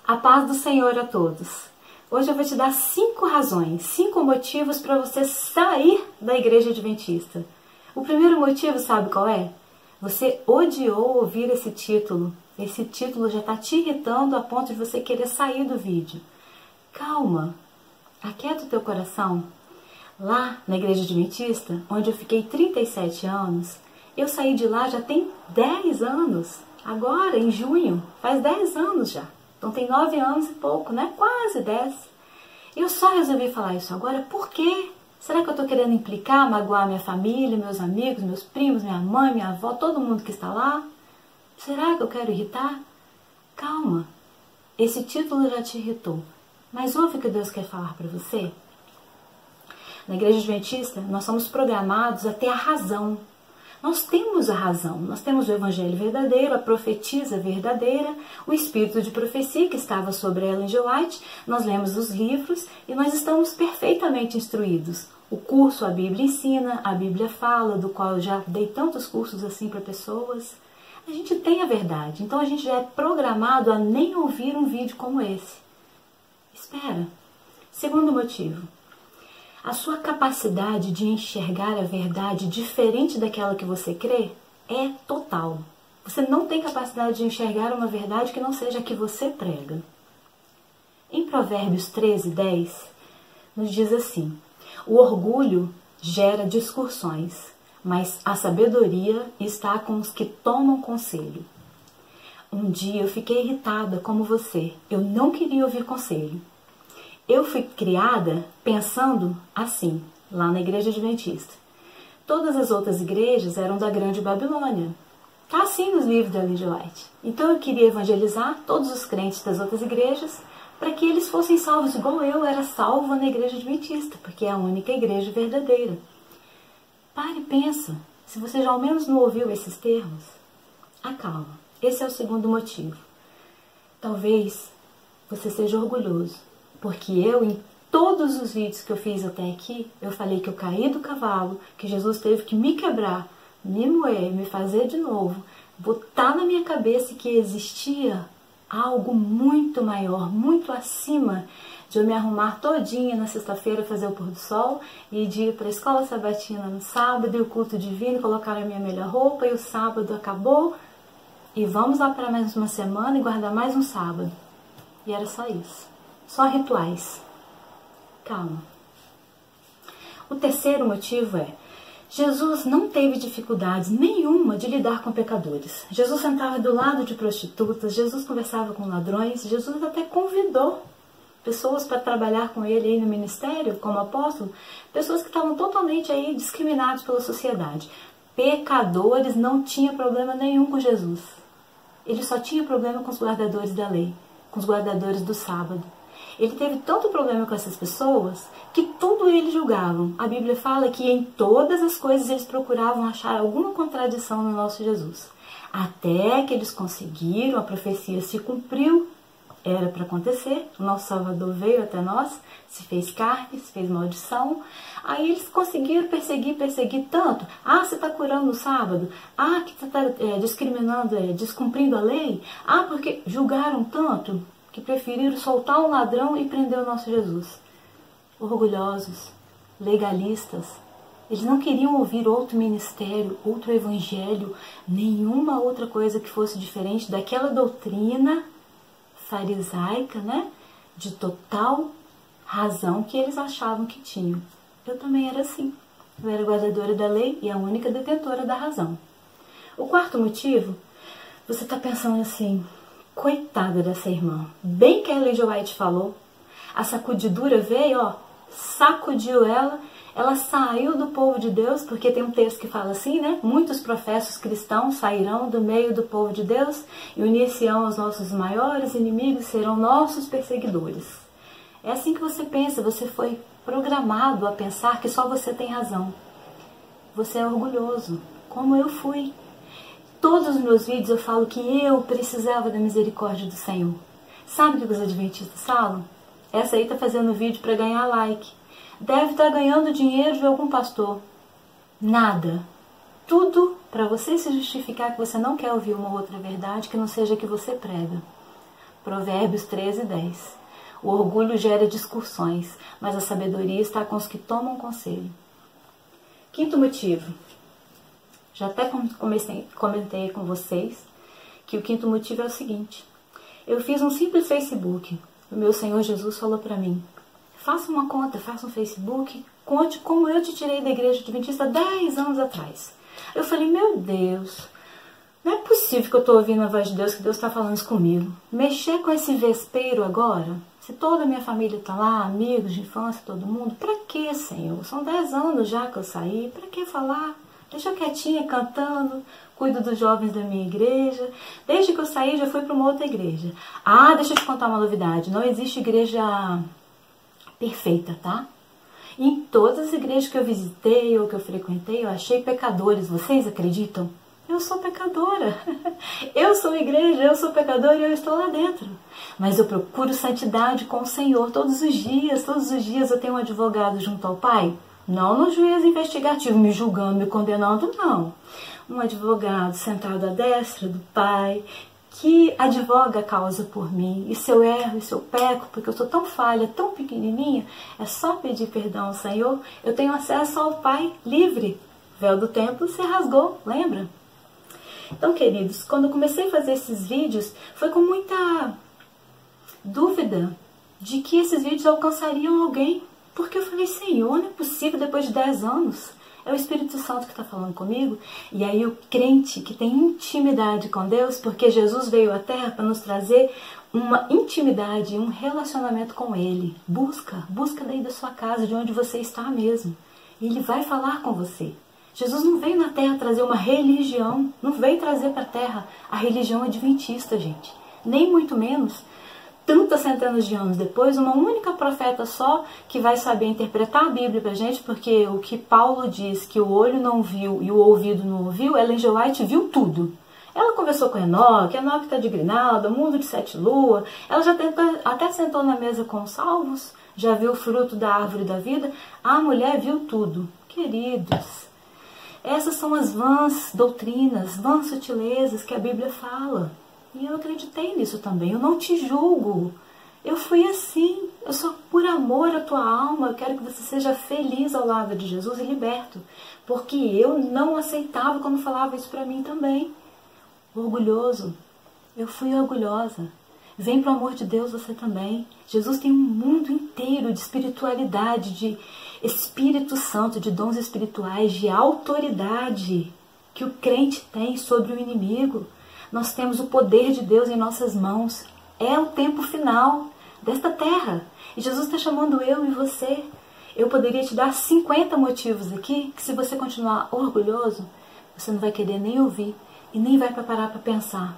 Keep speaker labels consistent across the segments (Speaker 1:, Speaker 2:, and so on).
Speaker 1: A paz do Senhor a todos. Hoje eu vou te dar 5 razões, 5 motivos para você sair da igreja adventista. O primeiro motivo, sabe qual é? Você odiou ouvir esse título. Esse título já está te irritando a ponto de você querer sair do vídeo. Calma, aquieta o teu coração. Lá na igreja adventista, onde eu fiquei 37 anos, eu saí de lá já tem 10 anos. Agora, em junho, faz 10 anos já. Então tem 9 anos e pouco, né? Quase 10. Eu só resolvi falar isso agora, por quê? Será que eu estou querendo implicar, magoar minha família, meus amigos, meus primos, minha mãe, minha avó, todo mundo que está lá? Será que eu quero irritar? Calma, esse título já te irritou. Mas ouve o que Deus quer falar para você? Na igreja adventista, nós somos programados a ter a razão. Nós temos a razão, nós temos o evangelho verdadeiro, a profetisa verdadeira, o espírito de profecia que estava sobre Ellen G. White, nós lemos os livros e nós estamos perfeitamente instruídos. O curso A Bíblia Ensina, a Bíblia Fala, do qual eu já dei tantos cursos assim para pessoas. A gente tem a verdade, então a gente já é programado a nem ouvir um vídeo como esse. Espera. Segundo motivo. A sua capacidade de enxergar a verdade diferente daquela que você crê é total. Você não tem capacidade de enxergar uma verdade que não seja a que você prega. Em Provérbios 13:10, nos diz assim: o orgulho gera discussões, mas a sabedoria está com os que tomam conselho. Um dia eu fiquei irritada como você. Eu não queria ouvir conselho. Eu fui criada pensando assim, lá na igreja adventista. Todas as outras igrejas eram da Grande Babilônia. Está assim nos livros da Ellen G. White. Então eu queria evangelizar todos os crentes das outras igrejas para que eles fossem salvos, igual eu era salva na igreja adventista, porque é a única igreja verdadeira. Pare e pensa, se você já ao menos não ouviu esses termos, acalma. Esse é o segundo motivo. Talvez você seja orgulhoso. Porque eu, em todos os vídeos que eu fiz até aqui, eu falei que eu caí do cavalo, que Jesus teve que me quebrar, me moer, me fazer de novo, botar na minha cabeça que existia algo muito maior, muito acima de eu me arrumar todinha na sexta-feira, fazer o pôr do sol, e de ir para a escola sabatina no sábado, e o culto divino, colocar a minha melhor roupa, e o sábado acabou, e vamos lá para mais uma semana e guardar mais um sábado. E era só isso. Só rituais. Calma. O terceiro motivo é: Jesus não teve dificuldades nenhuma de lidar com pecadores. Jesus sentava do lado de prostitutas, Jesus conversava com ladrões, Jesus até convidou pessoas para trabalhar com ele aí no ministério, como apóstolo, pessoas que estavam totalmente aí discriminadas pela sociedade. Pecadores não tinha problema nenhum com Jesus. Ele só tinha problema com os guardadores da lei, com os guardadores do sábado. Ele teve tanto problema com essas pessoas que tudo eles julgavam. A Bíblia fala que em todas as coisas eles procuravam achar alguma contradição no nosso Jesus. Até que eles conseguiram, a profecia se cumpriu, era para acontecer, o nosso Salvador veio até nós, se fez carne, se fez maldição. Aí eles conseguiram perseguir tanto. Ah, você está curando no sábado? Ah, que você está discriminando, descumprindo a lei? Ah, porque julgaram tanto que preferiram soltar um ladrão e prender o nosso Jesus. Orgulhosos, legalistas, eles não queriam ouvir outro ministério, outro evangelho, nenhuma outra coisa que fosse diferente daquela doutrina farisaica, né? De total razão que eles achavam que tinham. Eu também era assim. Eu era guardadora da lei e a única detentora da razão. O quarto motivo, você está pensando assim: coitada dessa irmã. Bem que a Ellen G. White falou, a sacudidura veio, ó, sacudiu ela saiu do povo de Deus, porque tem um texto que fala assim, né? Muitos professos cristãos sairão do meio do povo de Deus e unir-se-ão aos nossos maiores inimigos, serão nossos perseguidores. É assim que você pensa, você foi programado a pensar que só você tem razão. Você é orgulhoso, como eu fui. Todos os meus vídeos eu falo que eu precisava da misericórdia do Senhor. Sabe o que os adventistas falam? Essa aí está fazendo vídeo para ganhar like. Deve estar ganhando dinheiro de algum pastor. Nada. Tudo para você se justificar que você não quer ouvir uma outra verdade que não seja a que você prega. Provérbios 13:10. O orgulho gera discussões, mas a sabedoria está com os que tomam conselho. Quinto motivo. Já até comentei com vocês que o quinto motivo é o seguinte. Eu fiz um simples Facebook. O meu Senhor Jesus falou para mim: faça uma conta, faça um Facebook, conte como eu te tirei da igreja adventista 10 anos atrás. Eu falei: meu Deus, não é possível que eu estou ouvindo a voz de Deus, que Deus está falando isso comigo. Mexer com esse vespeiro agora, se toda a minha família está lá, amigos de infância, todo mundo, para que, Senhor? São 10 anos já que eu saí, para que falar? Deixa eu quietinha cantando, cuido dos jovens da minha igreja. Desde que eu saí, já fui para uma outra igreja. Ah, deixa eu te contar uma novidade. Não existe igreja perfeita, tá? Em todas as igrejas que eu visitei ou que eu frequentei, eu achei pecadores. Vocês acreditam? Eu sou pecadora. Eu sou igreja, eu sou pecadora e eu estou lá dentro. Mas eu procuro santidade com o Senhor todos os dias. Todos os dias eu tenho um advogado junto ao Pai. Não no juízo investigativo, me julgando, me condenando, não. Um advogado sentado à destra do Pai, que advoga a causa por mim. E se eu erro, e se eu peco, porque eu sou tão falha, tão pequenininha, é só pedir perdão ao Senhor. Eu tenho acesso ao Pai livre. O véu do templo se rasgou, lembra? Então, queridos, quando eu comecei a fazer esses vídeos, foi com muita dúvida de que esses vídeos alcançariam alguém. Porque eu falei: Senhor, não é possível, depois de 10 anos, é o Espírito Santo que está falando comigo. E aí o crente que tem intimidade com Deus, porque Jesus veio à Terra para nos trazer uma intimidade, um relacionamento com Ele. Busca daí da sua casa, de onde você está mesmo. E Ele vai falar com você. Jesus não veio na Terra trazer uma religião, não veio trazer para a Terra a religião adventista, gente. Nem muito menos. Tantas centenas de anos depois, uma única profeta só que vai saber interpretar a Bíblia pra gente, porque o que Paulo diz que o olho não viu e o ouvido não ouviu, Ellen G. White viu tudo. Ela conversou com Enoque está de Grinalda, mundo de 7 luas, ela já até sentou na mesa com os salvos, já viu o fruto da árvore da vida, a mulher viu tudo. Queridos, essas são as vãs doutrinas, vãs sutilezas que a Bíblia fala. E eu acreditei nisso também. Eu não te julgo. Eu fui assim. Eu sou por amor à tua alma. Eu quero que você seja feliz ao lado de Jesus e liberto. Porque eu não aceitava quando falava isso para mim também. Orgulhoso. Eu fui orgulhosa. Vem pro amor de Deus você também. Jesus tem um mundo inteiro de espiritualidade, de Espírito Santo, de dons espirituais, de autoridade que o crente tem sobre o inimigo. Nós temos o poder de Deus em nossas mãos. É o tempo final desta terra. E Jesus está chamando eu e você. Eu poderia te dar 50 motivos aqui, que se você continuar orgulhoso, você não vai querer nem ouvir e nem vai parar para pensar.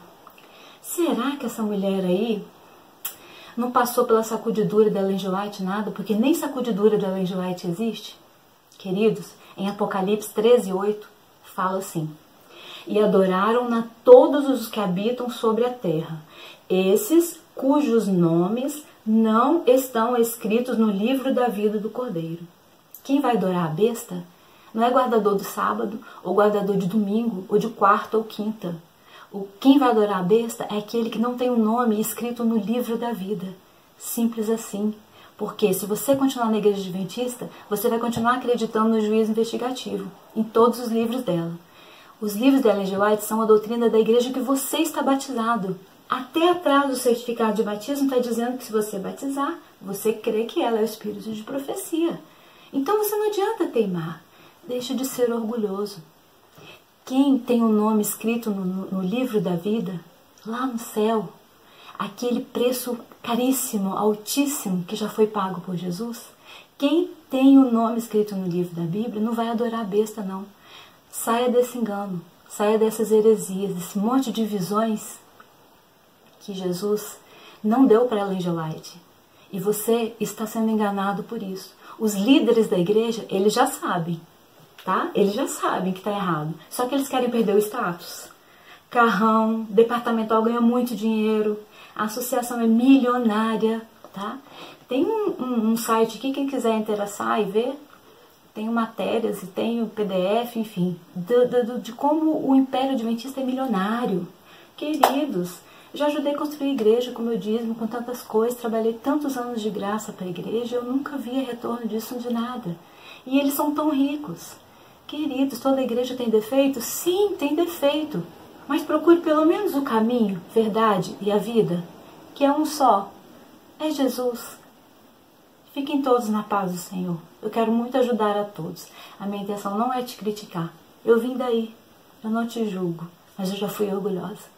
Speaker 1: Será que essa mulher aí não passou pela sacudidura da Ellen G. White nada? Porque nem sacudidura da Ellen G. White existe. Queridos, em Apocalipse 13:8, fala assim: e adoraram-na todos os que habitam sobre a terra, esses cujos nomes não estão escritos no livro da vida do Cordeiro. Quem vai adorar a besta não é guardador do sábado, ou guardador de domingo, ou de quarta ou quinta. Quem vai adorar a besta é aquele que não tem o nome escrito no livro da vida. Simples assim. Porque se você continuar na igreja adventista, você vai continuar acreditando no juízo investigativo, em todos os livros dela. Os livros da Ellen G. White são a doutrina da igreja que você está batizado. Até atrás do certificado de batismo está dizendo que se você batizar, você crê que ela é o espírito de profecia. Então você não adianta teimar. Deixa de ser orgulhoso. Quem tem o nome escrito no livro da vida, lá no céu, aquele preço caríssimo, altíssimo, que já foi pago por Jesus, quem tem o nome escrito no livro da Bíblia não vai adorar a besta, não. Saia desse engano, saia dessas heresias, desse monte de visões que Jesus não deu para Ellen G. White. E você está sendo enganado por isso. Os líderes da igreja, eles já sabem, tá? Eles já sabem que está errado. Só que eles querem perder o status. Carrão, departamental ganha muito dinheiro, a associação é milionária, tá? Tem um site aqui, quem quiser interessar e ver, tem matérias e tem o PDF, enfim, de como o Império Adventista é milionário. Queridos, Eu já ajudei a construir igreja com meu dízimo, com tantas coisas, trabalhei tantos anos de graça para a igreja, eu nunca via retorno disso de nada. E eles são tão ricos. Queridos, toda igreja tem defeito? Sim, tem defeito. Mas procure pelo menos o caminho, verdade e a vida, que é um só. É Jesus. Fiquem todos na paz do Senhor. Eu quero muito ajudar a todos. A minha intenção não é te criticar. Eu vim daí. Eu não te julgo, mas eu já fui orgulhosa.